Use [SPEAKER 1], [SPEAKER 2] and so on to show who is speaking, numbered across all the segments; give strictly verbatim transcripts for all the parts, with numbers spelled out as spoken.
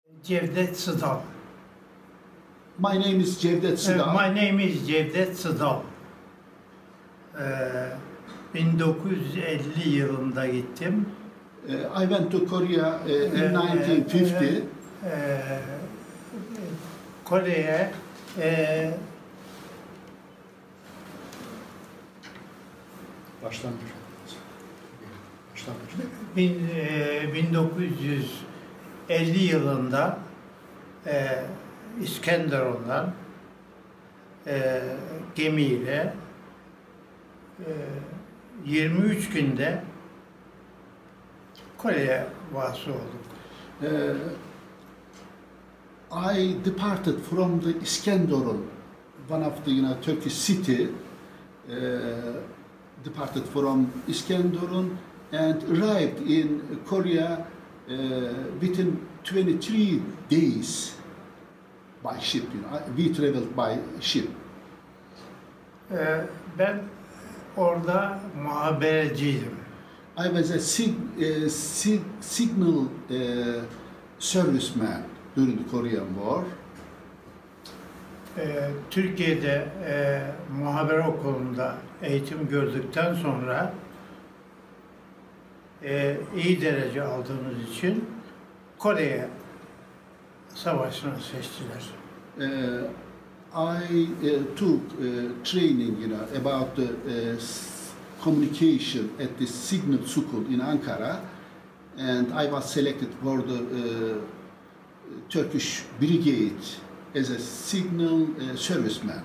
[SPEAKER 1] Cevdet Sıdal.
[SPEAKER 2] My name is Cevdet Sıdal.
[SPEAKER 1] My name is Cevdet Sıdal. Ee, bin dokuz yüz elli yılında gittim.
[SPEAKER 2] Uh, I went to Korea uh, in nineteen fifty.
[SPEAKER 1] Ee, e, Kore'ye e,
[SPEAKER 2] Başlangıç. Başlangıç.
[SPEAKER 1] bin, e, bin dokuz yüz elli yılında e, İskenderun'dan e, gemiyle e, yirmi üç günde Kore'ye vasıl olduk.
[SPEAKER 2] Uh, I departed from the Iskenderun, one of the you know, Turkish city. Uh, departed from Iskenderun and arrived in Korea uh, within twenty-three days by ship. You know, we traveled by ship.
[SPEAKER 1] E, ben orada muhabereciydim.
[SPEAKER 2] I was a sig uh, sig signal uh, serviceman during the Korean War.
[SPEAKER 1] Ee, Türkiye'de e, muhabere okulunda eğitim gördükten sonra e, iyi derece aldığımız için Kore'ye savaşına seçtiler.
[SPEAKER 2] Uh, I uh, took uh, training, you know, about the uh, communication at the signal school in Ankara, and I was selected for the uh, Turkish brigade as a signal uh, serviceman.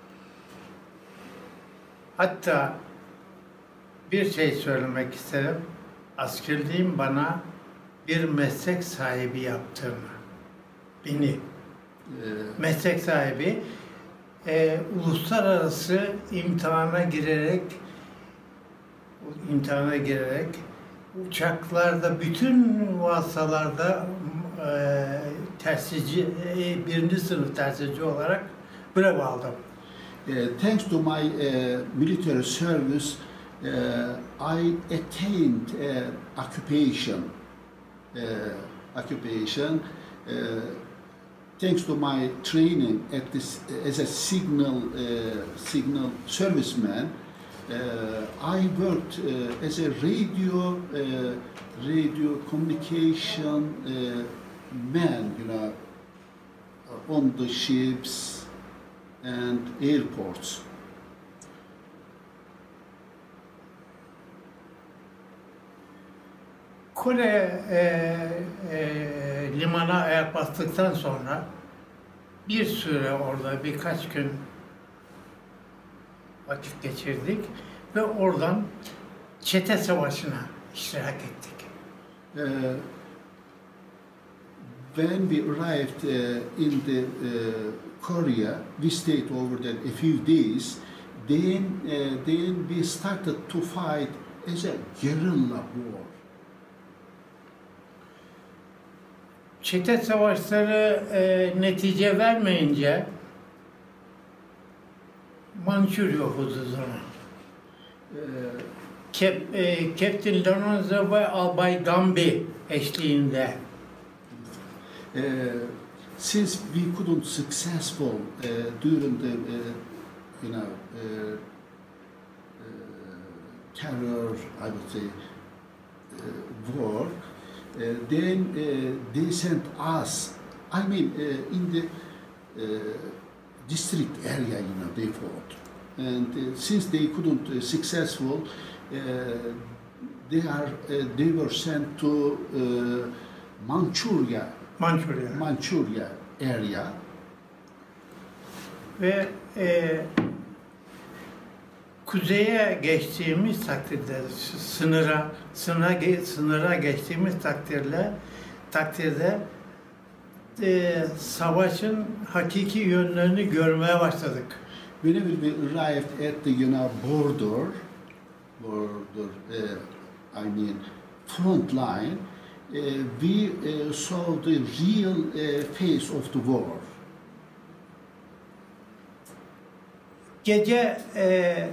[SPEAKER 1] Hatta bir şey söylemek isterim. Askerliğin bana bir meslek sahibi yaptığını, beni
[SPEAKER 2] Uh,
[SPEAKER 1] meslek sahibi e, uluslararası imtihana girerek imtihana girerek uçaklarda bütün vasıtalarda e, tersici, e, birinci sınıf tersici olarak brev aldım.
[SPEAKER 2] Uh, thanks to my uh, military service, uh, I attained uh, occupation. Uh, occupation. Uh, thanks to my training at this as a signal uh, signal serviceman, uh, I worked uh, as a radio uh, radio communication uh, man, you know, on the ships and airports.
[SPEAKER 1] Kore e, e, limana ayak bastıktan sonra bir süre orada birkaç gün vakit geçirdik ve oradan çete savaşına iştirak ettik.
[SPEAKER 2] Uh, when we arrived uh, in the uh, Korea, we stayed over there a few days. Then, uh, then we started to fight as a guerrilla war.
[SPEAKER 1] Çete savaşları e, netice vermeyince Mançurya hududuna
[SPEAKER 2] Uh,
[SPEAKER 1] Kep, e, Captain Lonzo ve Albay Gambi eşliğinde
[SPEAKER 2] uh, since we couldn't successful uh, during the uh, you know uh, uh, terror, I would say, uh, war. Uh, then uh, they sent us, I mean, uh, in the uh, district area, you know, they fought. And uh, since they couldn't uh, successful, uh, they are uh, they were sent to uh, Manchuria,
[SPEAKER 1] Mançurya
[SPEAKER 2] Manchuria area.
[SPEAKER 1] ve e, kuzeye geçtiğimiz takdirde sınıra sınıra sınıra geçtiğimiz takdirde takdirde e, savaşın hakiki yönlerini görmeye başladık.
[SPEAKER 2] Whenever we arrived at the you know border, border, uh, I mean front line, uh, we uh, saw the real uh, face of the war.
[SPEAKER 1] Gece e, e,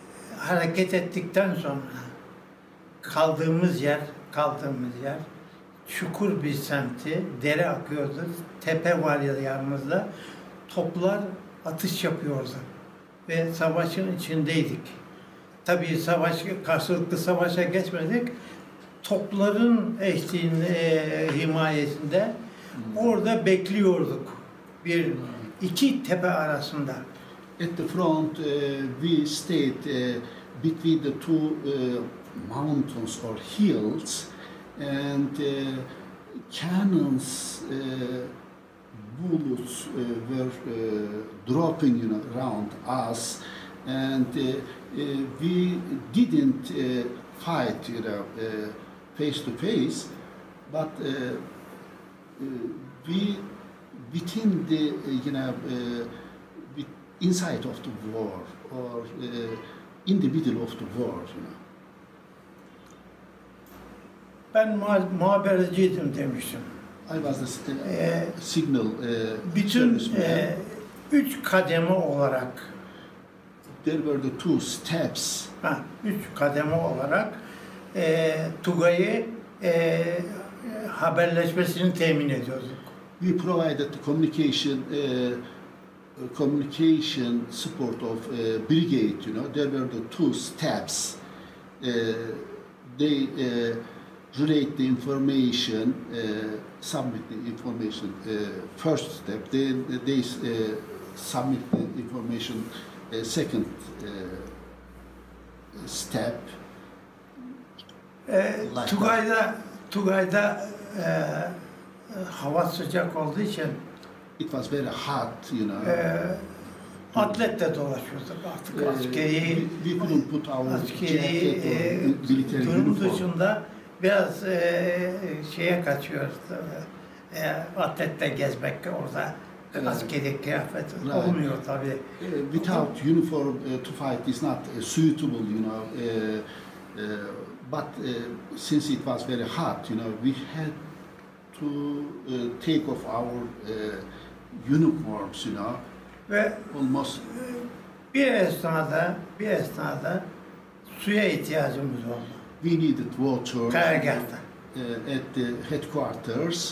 [SPEAKER 1] hareket ettikten sonra kaldığımız yer, kaldığımız yer çukur bir semti, dere akıyordu, tepe var ya yanımızda, toplar atış yapıyordu ve savaşın içindeydik. Tabii savaş, karşılıklı savaşa geçmedik, topların eşliğinde, e, himayesinde orada bekliyorduk. Bir iki tepe arasında.
[SPEAKER 2] At the front, uh, we stayed uh, between the two uh, mountains or hills, and uh, cannons, uh, bullets uh, were uh, dropping, you know, around us, and uh, uh, we didn't uh, fight, you know, uh, face to face, but uh, uh, we within the, uh, you know, uh, with inside of the war or uh, in the middle of the war, you know.
[SPEAKER 1] Ben muha- muhabereciydim demiştim.
[SPEAKER 2] I was the uh,
[SPEAKER 1] Ee,
[SPEAKER 2] signal uh,
[SPEAKER 1] Bütün
[SPEAKER 2] serviceman.
[SPEAKER 1] e, üç kademe olarak,
[SPEAKER 2] There were the two steps.
[SPEAKER 1] ha, üç kademe olarak e, Tugay'ı e, haberleşmesini temin ediyorduk.
[SPEAKER 2] We provided the communication, uh, communication support of uh, brigade. You know, there were the two steps. Uh, they uh, relate the information, uh, submit the information. Uh, first step, then they uh, submit the information. Uh, second uh, step.
[SPEAKER 1] E,
[SPEAKER 2] Like
[SPEAKER 1] Tugay'da Tugay'da e, hava sıcak olduğu için
[SPEAKER 2] It was very hot, you know.
[SPEAKER 1] e, atletle dolaşıyorduk artık
[SPEAKER 2] Uh,
[SPEAKER 1] askeri
[SPEAKER 2] we, we couldn't put our
[SPEAKER 1] askeri
[SPEAKER 2] jacket or
[SPEAKER 1] e,
[SPEAKER 2] military
[SPEAKER 1] durum
[SPEAKER 2] uniform.
[SPEAKER 1] dışında biraz e, şeye kaçıyoruz. E, atletle gezmek orada
[SPEAKER 2] Evet.
[SPEAKER 1] askeri kıyafet
[SPEAKER 2] Right.
[SPEAKER 1] olmuyor tabii.
[SPEAKER 2] Uh, without uniform uh, to fight is not uh, suitable, you know. Uh, uh, but uh, since it was very hot, you know, we had to uh, take off our uh, uniforms, you know,
[SPEAKER 1] Ve
[SPEAKER 2] almost.
[SPEAKER 1] bir esnada bir esnada suya ihtiyacımız oldu.
[SPEAKER 2] We needed water
[SPEAKER 1] Karargahta.
[SPEAKER 2] uh, at the headquarters.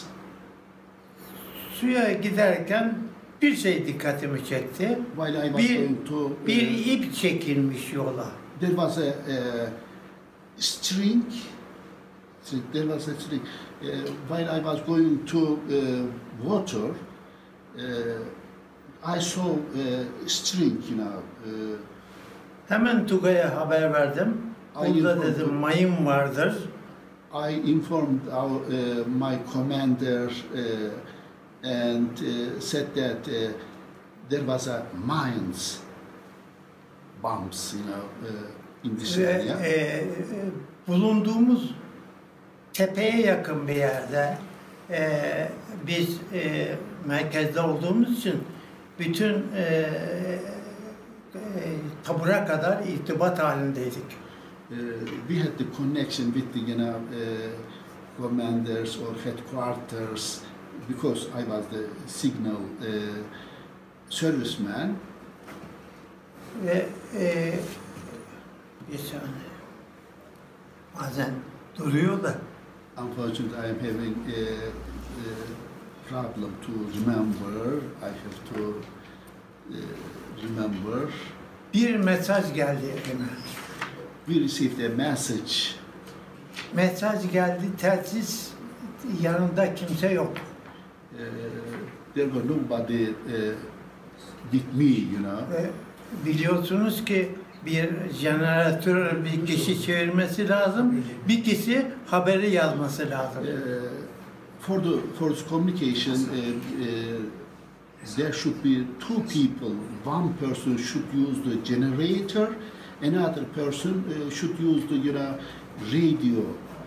[SPEAKER 1] Suya giderken bir şey dikkatimi çekti.
[SPEAKER 2] While I was
[SPEAKER 1] Bir-
[SPEAKER 2] going to, uh,
[SPEAKER 1] Bir ip çekilmiş yola.
[SPEAKER 2] there was a, a string. There was a string. Uh, while I was going to uh, water, uh, I saw a string, you know. Uh,
[SPEAKER 1] Hemen Tugay'a haber verdim.
[SPEAKER 2] Ay,
[SPEAKER 1] Burada
[SPEAKER 2] informed.
[SPEAKER 1] dedim mayın vardır.
[SPEAKER 2] I informed our, uh, my commander uh, and uh, said that uh, there was a mines, bombs, you know, uh, in this
[SPEAKER 1] Ve
[SPEAKER 2] area.
[SPEAKER 1] e, e, bulunduğumuz tepeye yakın bir yerde e, biz e, merkezde olduğumuz için bütün e, e, tabura kadar irtibat halindeydik.
[SPEAKER 2] Uh, we had the connection with the, you know, uh, commanders or headquarters because I was the signal uh, serviceman.
[SPEAKER 1] Ve e, bir saniye. Bazen duruyor da.
[SPEAKER 2] Unfortunately, I am having a, a problem to remember. I have to uh, remember.
[SPEAKER 1] Bir mesaj geldi elime.
[SPEAKER 2] We received a message.
[SPEAKER 1] Mesaj geldi, telsiz yanında kimse yok.
[SPEAKER 2] Uh, there was nobody uh, with me, you know.
[SPEAKER 1] Ve biliyorsunuz ki bir jeneratör bir kişi çevirmesi lazım, bir kişi haberi yazması lazım.
[SPEAKER 2] Uh, for the for this communication, uh, uh, there should be two people. One person should use the generator, another person uh, should use the, you know, radio.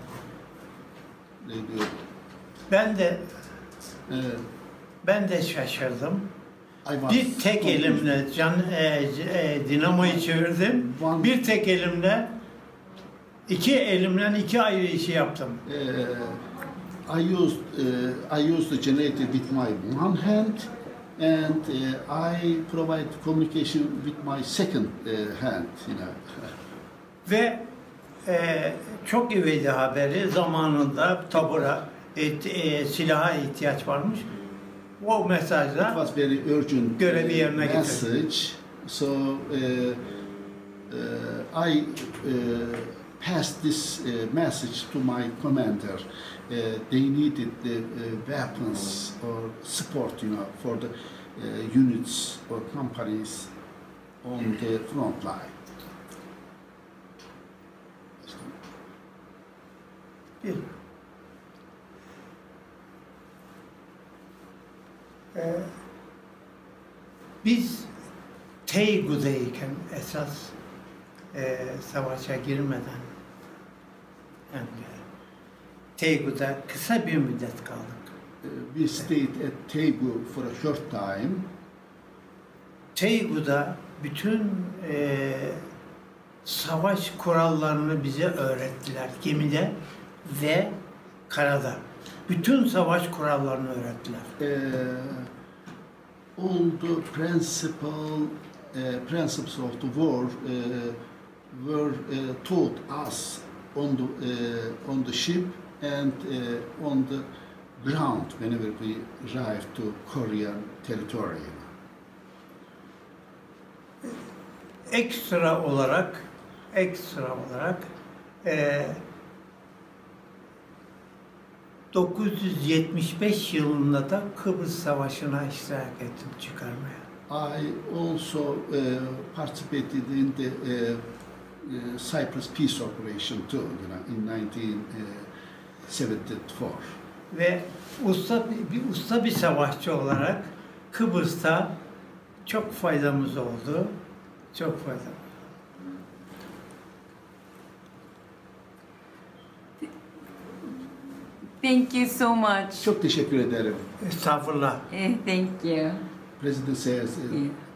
[SPEAKER 2] Radio.
[SPEAKER 1] Ben de
[SPEAKER 2] Uh,
[SPEAKER 1] ben de şaşırdım.
[SPEAKER 2] I was
[SPEAKER 1] Bir tek
[SPEAKER 2] confused.
[SPEAKER 1] elimle can e, e, dinamoyu çevirdim.
[SPEAKER 2] One-
[SPEAKER 1] Bir tek elimle iki elimle iki ayrı işi yaptım.
[SPEAKER 2] Uh, I used uh, I used the generator with my one hand, and uh, I provide communication with my second uh, hand. You know.
[SPEAKER 1] Ve e, çok ivedi haberi zamanında tabura et, e, silaha ihtiyaç varmış. O
[SPEAKER 2] It
[SPEAKER 1] mesajla
[SPEAKER 2] was very urgent
[SPEAKER 1] görevi
[SPEAKER 2] uh,
[SPEAKER 1] yerine getirdi.
[SPEAKER 2] message. So uh, uh, I uh, passed this uh, message to my commander. Uh, they needed the uh, weapons or support, you know, for the uh, units or companies on the front line.
[SPEAKER 1] Bir. Ee, biz Teigu'dayken esas e, savaşa girmeden yani Teigu'da kısa bir müddet kaldık.
[SPEAKER 2] Uh, we stayed at Taegu for a short time.
[SPEAKER 1] Teigu'da bütün e, savaş kurallarını bize öğrettiler gemide ve karada. Bütün savaş kurallarını öğrettiler.
[SPEAKER 2] Uh, all the principle, uh, principles of the war uh, were uh, taught us on the uh, on the ship and uh, on the ground whenever we arrived to Korean territory.
[SPEAKER 1] Ekstra olarak ekstra olarak e, dokuz yüz yetmiş beş yılında da Kıbrıs Savaşı'na iştirak ettim çıkarmaya.
[SPEAKER 2] I also uh, participated in the uh, uh, Cyprus Peace Operation too, you know, in nineteen seventy-four.
[SPEAKER 1] Ve usta bir usta bir savaşçı olarak Kıbrıs'ta çok faydamız oldu. Çok faydamız.
[SPEAKER 3] Thank you so much.
[SPEAKER 2] Çok teşekkür ederim.
[SPEAKER 1] Estağfurullah.
[SPEAKER 3] Eh, thank you.
[SPEAKER 2] President says, uh,
[SPEAKER 3] Yeah.